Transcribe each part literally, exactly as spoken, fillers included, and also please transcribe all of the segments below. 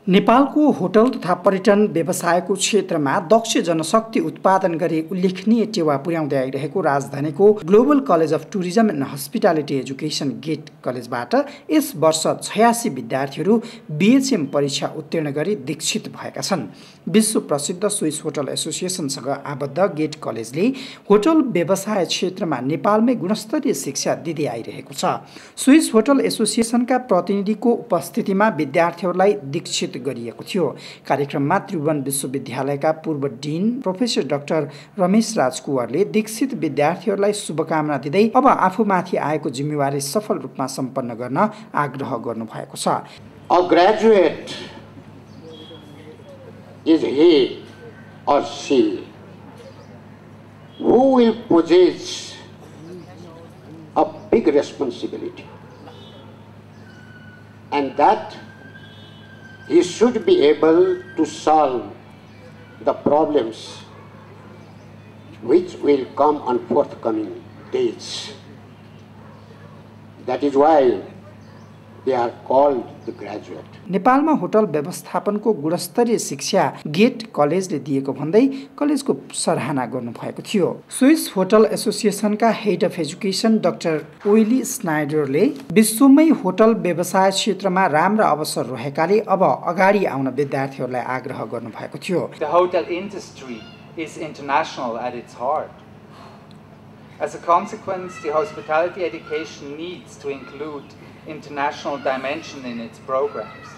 नेपालको होटल तथा पर्यटन व्यवसायको क्षेत्रमा दक्ष जनशक्ति उत्पादन गरी उल्लेखनीय टेवा पुर्याउँदै आइरहेको राजधानीको global college of tourism and hospitality education GATE कलेजबाट यस वर्ष छयासी विद्यार्थीहरू बीएचएम परीक्षा उत्तीर्ण गरी दीक्षित भएका छन्। विश्व प्रसिद्ध स्विस होटल एसोसिएसनसँग आबद्ध गेट कलेजले होटल व्यवसाय क्षेत्रमा नेपालमै गुणस्तरीय शिक्षा दिँदै आइरहेको छ। स्विस होटल एसोसिएसनका प्रतिनिधिको उपस्थितिमा विद्यार्थीहरूलाई दीक्षित गरिएको थियो। कार्यक्रममा त्रिभुवन विश्वविद्यालयका पूर्व dean professor doctor Ramesh Raj कुँवरले दीक्षित विद्यार्थीहरूलाई शुभकामना दिँदै अब आफूमाथि आएको जिम्मेवारी सफल रूपमा सम्पन्न गर्न आग्रह गर्नुभएको छ। A graduate is he or she who will possess a big responsibility, and that he should be able to solve the problems which will come on forthcoming days. That is why they are called the graduate. नेपालमा hotel व्यवस्थापनको गुणस्तरीय शिक्षा get कलेजले दिएको भन्दै कलेजको सराहना गर्नुभएको थियो। स्विस होटल एसोसिएसनका हेड अफ एजुकेसन डाक्टर ओइली स्नाइडरले विश्वमै होटल व्यवसाय क्षेत्रमा राम्रा अवसर रहेकाले अब अगाडि आउन विद्यार्थीहरूलाई आग्रह गर्नुभएको थियो। The hotel industry is international at its heart. As a consequence, the hospitality education needs to include international dimension in its programs.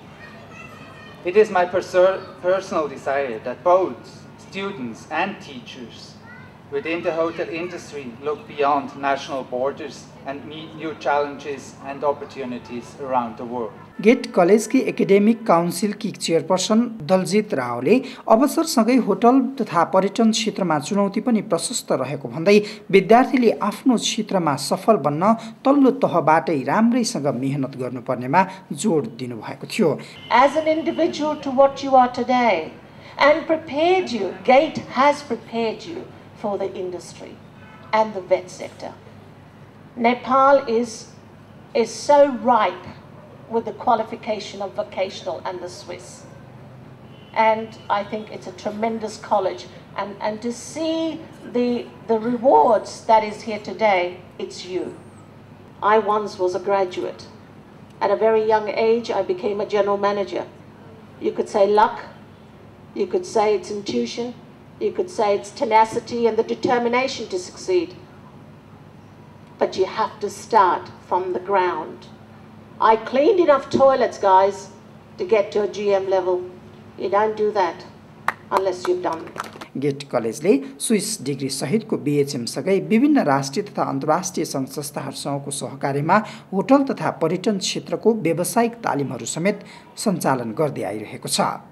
It is my personal desire that both students and teachers within the hotel industry look beyond national borders and meet new challenges and opportunities around the world. GATE college की academic council की chairperson Daljeet रावले अवसरसँगै hotel तथा पर्यटन क्षेत्रमा चुनौती पनि प्रशस्त रहेको भन्दै विद्यार्थीले आफ्नो क्षेत्रमा सफल बन्न तल्लो तहबाटै राम्रैसँग मेहनत गर्नुपर्नेमा जोड दिनुभएको थियो। As an individual to what you are today and prepared you, GATE has prepared you for the industry and the vet sector. Nepal is is so ripe with the qualification of vocational and the Swiss. And I think it's a tremendous college. And, and to see the, the rewards that is here today, it's you. I once was a graduate. At a very young age, I became a general manager. You could say luck, you could say it's intuition, you could say it's tenacity and the determination to succeed. But you have to start from the ground. I cleaned enough toilets, guys, to get to a G M level. You don't do that unless you've done it. GATE कलेजले Swiss degree सहितको BHM सँगै विभिन्न राष्ट्रिय तथा अन्तर्राष्ट्रिय सङ्घ संस्थाहरूसँगको सहकार्यमा hotel तथा पर्यटन क्षेत्रको व्यावसायिक तालिमहरू समेत सञ्चालन गर्दै आइरहेको छ।